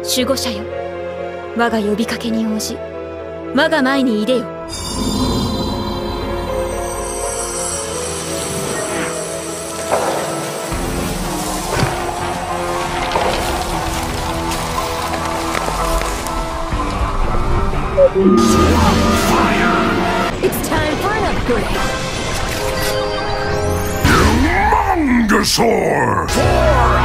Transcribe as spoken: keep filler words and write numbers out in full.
守護者よ、我が呼びかけに応じ我が前にいでよ。It's time for an upgrade. Humongousaur!